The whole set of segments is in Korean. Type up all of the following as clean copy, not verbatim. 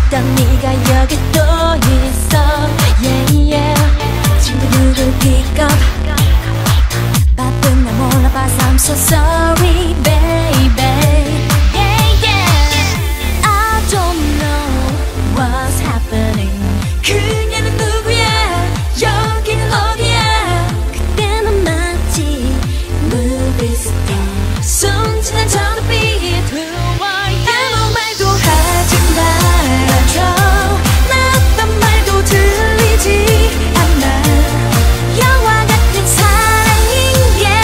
있던 네가 여기 또 있어. Yeah, yeah. 친구 누굴 pick up. 바쁜 날 몰라봐서 I'm so sorry, baby. Yeah, yeah. I don't know what's happening. 그녀는 누구야? 여기는 어디야? 그때는 마치 movie star. 순진한 전화빛. 아무 말도 하지 말아줘. 나왔던 말도 들리지 않아. 영화 같은 사랑인 게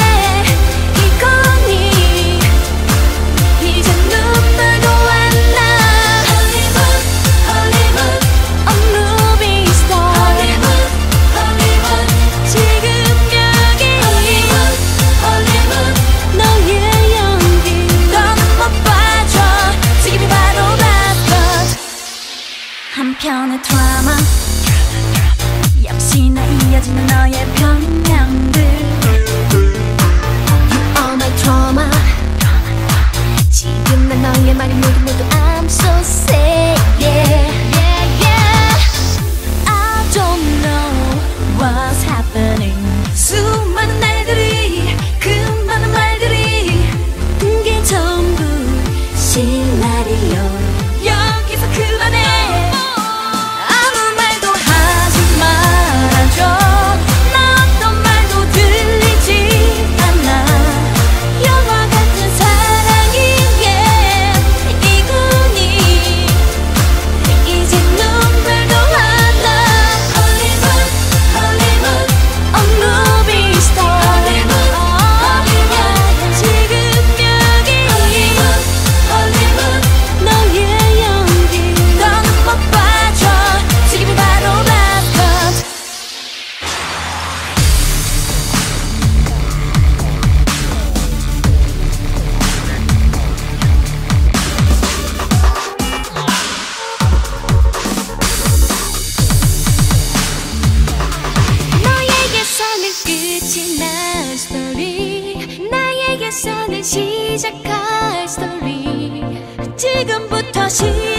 이거니. 이제 눈물도 안 나. Hollywood, Hollywood, I'm movie star. Hollywood, Hollywood, 지금 여기. Hollywood, Hollywood, 너의 연기 너는 못 봐줘. 지금이 바로 last cut. 한편의 드라마 역시나 이어지는 너의 변명들. You are my trauma. 지금 난 너의 말이 모두 I'm so sad. Yeah, yeah, yeah. I don't know what's happening. 수많은 날들이 그 많은 말들이 그게 전부 시나리오. 여기서 그만해. 아무 말도 하지 말아줘. 나왔던 말도 들리지 않아. 영화 같은 사랑인 게 이군이. 이제 눈물도 안 나. Hollywood, Hollywood, I'm movie star. Hollywood, Hollywood, 지금 여기. Hollywood, Hollywood, 너의 연기 너는 못 봐줘. 지금이 바로 last cut. 너에게서는 끝이 난 스토리. 나에게서는 시작할 스토리. 지금부터